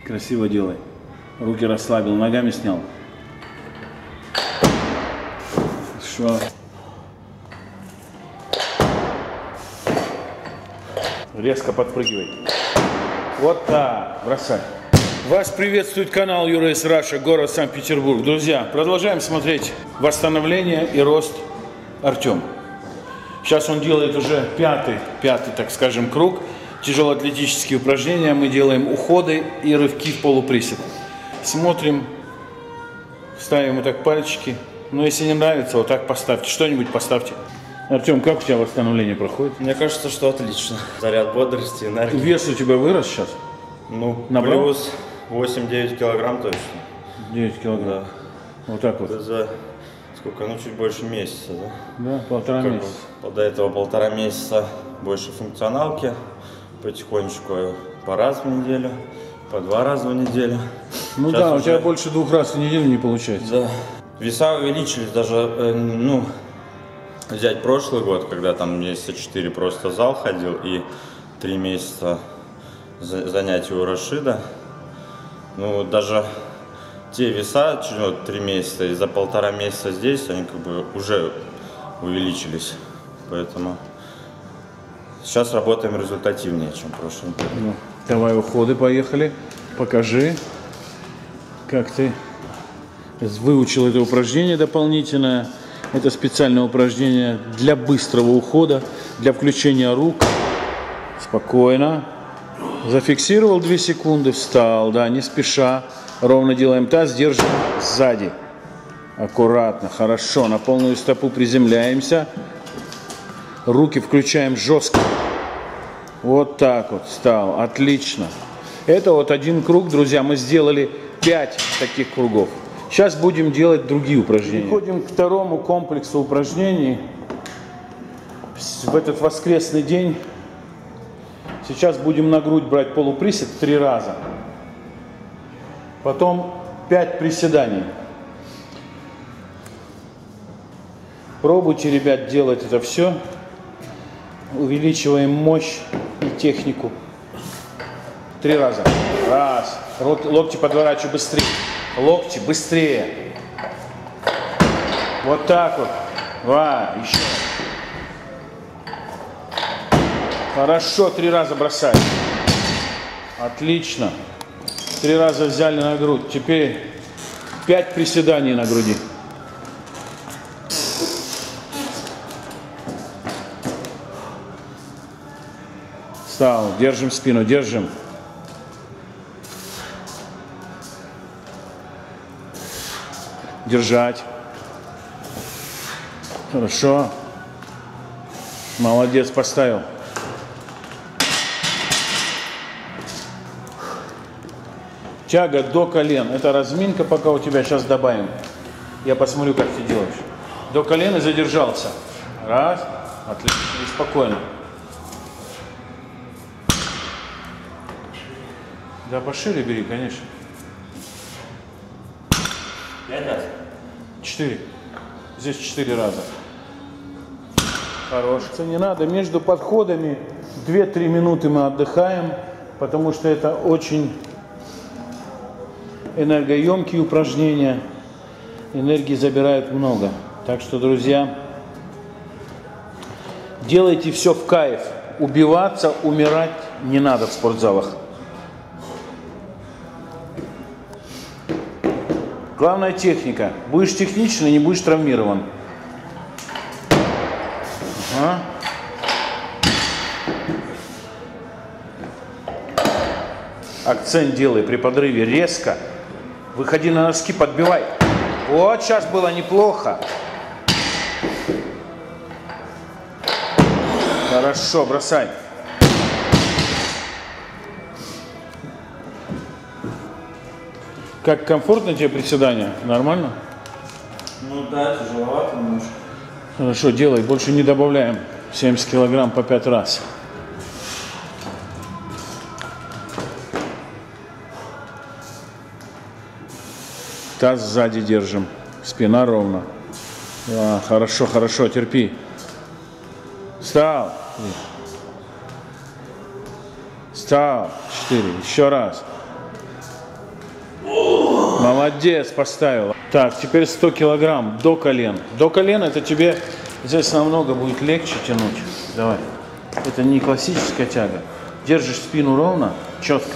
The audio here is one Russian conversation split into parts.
Красиво делай. Руки расслабил, ногами снял. Хорошо. Резко подпрыгивай. Вот так. Бросай. Вас приветствует канал Юрейс Раша, город Санкт-Петербург. Друзья, продолжаем смотреть восстановление и рост Артема. Сейчас он делает уже пятый, так скажем, круг. Тяжелоатлетические упражнения. Мы делаем уходы и рывки в полуприсед. Смотрим, ставим вот так пальчики. Но если не нравится, вот так поставьте. Что-нибудь поставьте. Артем, как у тебя восстановление проходит? Мне кажется, что отлично. Заряд бодрости, энергии. Вес у тебя вырос сейчас? Ну, набрал? Плюс 8-9 килограмм точно. 9 килограмм. Да. Вот так вот. Это за сколько? Ну, чуть больше месяца, да? Да, полтора месяца. До этого 1,5 месяца больше функционалки. Потихонечку по раз в неделю, по 2 раза в неделю. Ну сейчас да, у тебя больше 2 раз в неделю не получается. Да. Веса увеличились даже, ну, взять прошлый год, когда там месяца 4 просто в зал ходил и 3 месяца занятий у Рашида. Ну, даже те веса, 3 месяца и за 1,5 месяца здесь, они как бы уже увеличились. Поэтому сейчас работаем результативнее, чем в прошлом году. Ну, давай уходы, поехали. Покажи, как ты выучил это упражнение дополнительное. Это специальное упражнение для быстрого ухода, для включения рук. Спокойно. Зафиксировал 2 секунды, встал, да, не спеша. Ровно делаем таз, держим сзади. Аккуратно, хорошо. На полную стопу приземляемся. Руки включаем жестко. Вот так вот встал. Отлично. Это вот один круг, друзья. Мы сделали 5 таких кругов. Сейчас будем делать другие упражнения. Переходим к второму комплексу упражнений. В этот воскресный день. Сейчас будем на грудь брать полуприсед 3 раза. Потом 5 приседаний. Пробуйте, ребят, делать это все. Увеличиваем мощь и технику. 3 раза. Раз. Локти подворачивай быстрее. Локти быстрее. Вот так вот. 2. Еще. Хорошо. 3 раза бросай. Отлично. 3 раза взяли на грудь. Теперь 5 приседаний на груди. Встал. Держим спину. Держим. Держать. Хорошо. Молодец, поставил. Тяга до колен. Это разминка, пока у тебя сейчас добавим. Я посмотрю, как ты делаешь. До колен и задержался. Раз. Отлично. И спокойно. Да, пошире бери, конечно. 5 раз. 4. Здесь 4 раза. Хорош. Не надо. Между подходами 2-3 минуты мы отдыхаем, потому что это очень энергоемкие упражнения. Энергии забирают много. Так что, друзья, делайте все в кайф. Убиваться, умирать не надо в спортзалах. Главная техника. Будешь техничный, не будешь травмирован. Ага. Акцент делай при подрыве резко. Выходи на носки, подбивай. Вот сейчас было неплохо. Хорошо, бросай. Как комфортно тебе приседания? Нормально? Ну да, тяжеловато немножко. Хорошо, делай. Больше не добавляем. 70 килограмм по 5 раз. Таз сзади держим. Спина ровно. Да, хорошо, хорошо, терпи. Встал. Встал. 4. Еще раз. Молодец, поставил. Так, теперь 100 килограмм до колен. До колена это тебе здесь намного будет легче тянуть. Давай. Это не классическая тяга. Держишь спину ровно, четко.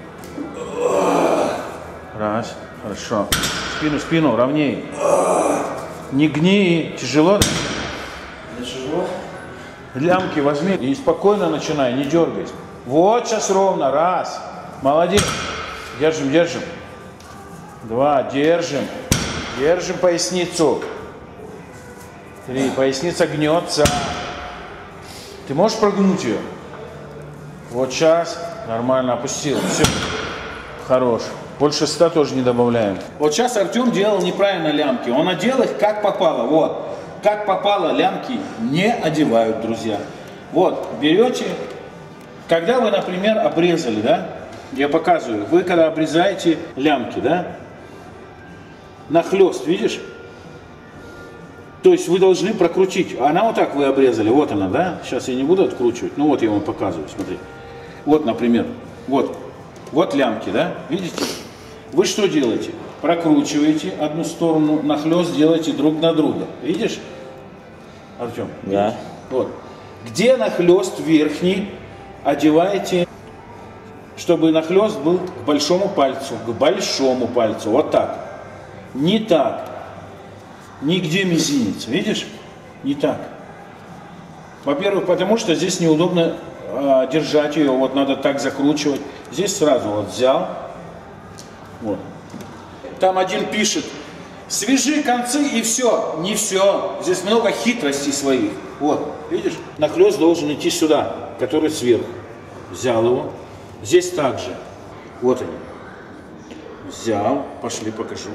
Раз. Хорошо. Спину ровнее. Не гни. Тяжело? Тяжело. Лямки возьми и спокойно начинай, не дергайся. Вот, сейчас ровно. Раз. Молодец. Держим. Два. Держим поясницу. Три. Поясница гнется. Ты можешь прогнуть ее? Вот сейчас. Нормально опустил. Все. Хорош. Больше 100 тоже не добавляем. Вот сейчас Артем делал неправильно лямки. Он одел их как попало. Вот. Как попало, лямки не одевают, друзья. Вот. Берете. Когда вы, например, обрезали, да? Я показываю. Вы когда обрезаете лямки, да? Нахлест, видишь? То есть вы должны прокрутить. Она вот так вы обрезали. Вот она, да? Сейчас я не буду откручивать. Ну вот я вам показываю, смотри. Вот, например. Вот лямки, да? Видите? Вы что делаете? Прокручиваете одну сторону, нахлест делаете друг на друга. Видишь? Артем? Да. Видишь? Вот. Где нахлест верхний, одеваете, чтобы нахлест был к большому пальцу. К большому пальцу. Вот так. Не так. Нигде мизинец. Видишь? Не так. Во-первых, потому что здесь неудобно держать ее. Вот надо так закручивать. Здесь сразу вот взял. Вот. Там один пишет: свяжи концы и все. Не все. Здесь много хитростей своих. Вот. Видишь? Нахлест должен идти сюда, который сверху. Взял его. Здесь также. Вот они. Взял. Пошли, покажу.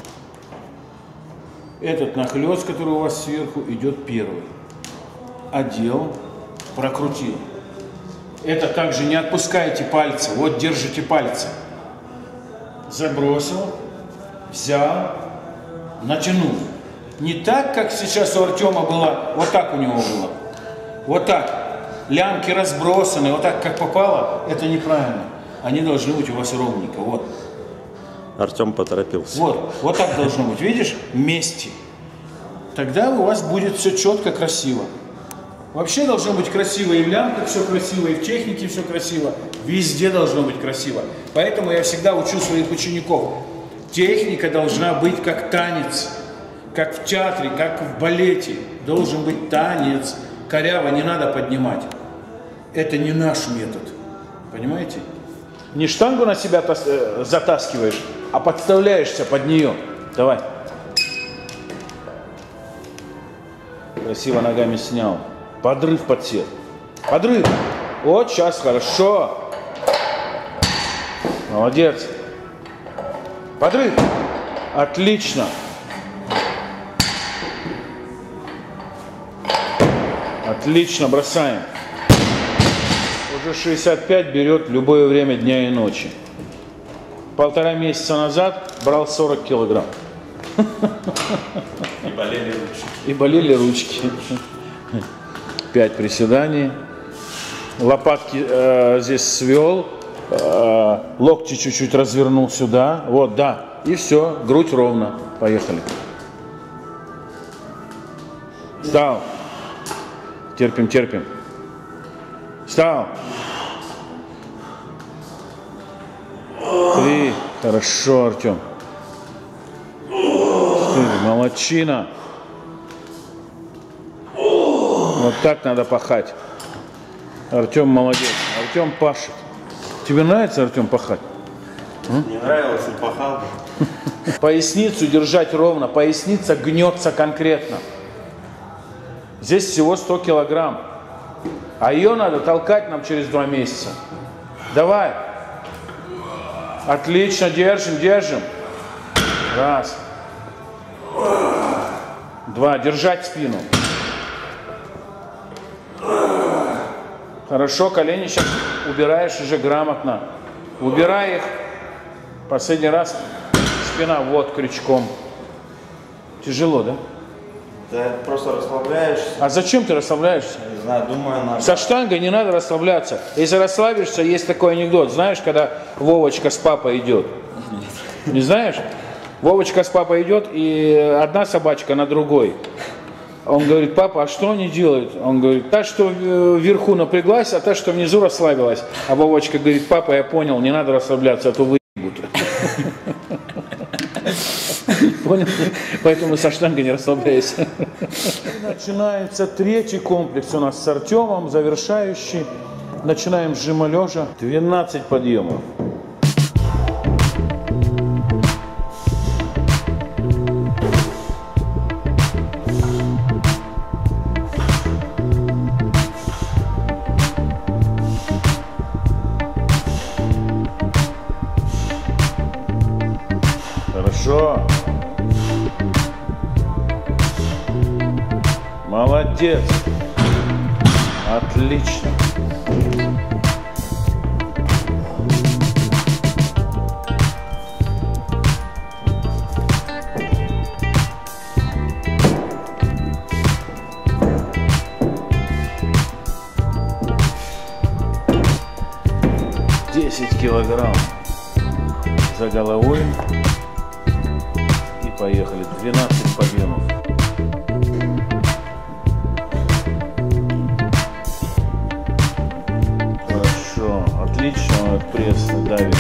Этот нахлест, который у вас сверху, идет первый. Одел, прокрутил. Это также не отпускайте пальцы. Вот держите пальцы. Забросил, взял, натянул. Не так, как сейчас у Артема было, вот так у него было. Вот так. Лямки разбросаны, вот так, как попало, это неправильно. Они должны быть у вас ровненько. Вот. Артем поторопился. Вот так должно быть, видишь, вместе. Тогда у вас будет все четко, красиво. Вообще должно быть красиво и в лямках все красиво, и в технике все красиво. Везде должно быть красиво. Поэтому я всегда учу своих учеников. Техника должна быть как танец, как в театре, как в балете. Должен быть танец. Коряво не надо поднимать. Это не наш метод. Понимаете? Не штангу на себя затаскиваешь, а подставляешься под нее. Давай. Красиво ногами снял. Подрыв подсел. Подрыв. Вот сейчас хорошо. Молодец. Подрыв. Отлично. Отлично, бросаем. Уже 65 берет любое время дня и ночи. 1,5 месяца назад брал 40 килограмм. И болели ручки. И болели ручки. 5 приседаний. Лопатки здесь свел. Локти чуть-чуть развернул сюда. Вот, да. И все. Грудь ровно. Поехали. Встал. Терпим. Встал. 3. Хорошо, Артем. 4. Молодчина. Вот так надо пахать. Артем молодец. Артем пашет. Тебе нравится, Артем, пахать? Не нравилось, и пахал. Поясницу держать ровно. Поясница гнется конкретно. Здесь всего 100 килограмм. А ее надо толкать нам через 2 месяца. Давай. Отлично, держим. 1. 2. Держать спину. Хорошо, колени сейчас убираешь уже грамотно. Убирай их. Последний раз спина вот крючком. Тяжело, да? Да, просто расслабляешься. А зачем ты расслабляешься? Не знаю, думаю, надо. Со штангой не надо расслабляться. Если расслабишься, есть такой анекдот. Знаешь, когда Вовочка с папой идет? Не знаешь? Вовочка с папой идет, и одна собачка на другой. Он говорит: папа, а что они делают? Он говорит: та, что вверху напряглась, а та, что внизу расслабилась. А Вовочка говорит: папа, я понял, не надо расслабляться, а то выебут. Понял? Поэтому со штангой не расслабляйся. Начинается третий комплекс у нас с Артемом, завершающий. Начинаем с жима лежа. 12 подъемов. Хорошо. Молодец. Отлично. Килограмм за головой. И поехали. 12 подъемов. Хорошо. Отлично. Вот пресс давит.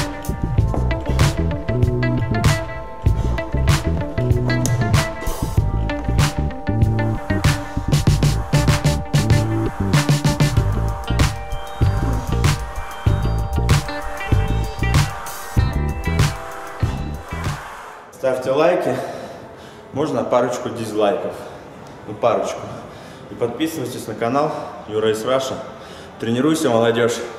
Ставьте лайки, можно парочку дизлайков, ну парочку. И подписывайтесь на канал Юра из Раша. Тренируйся, молодежь!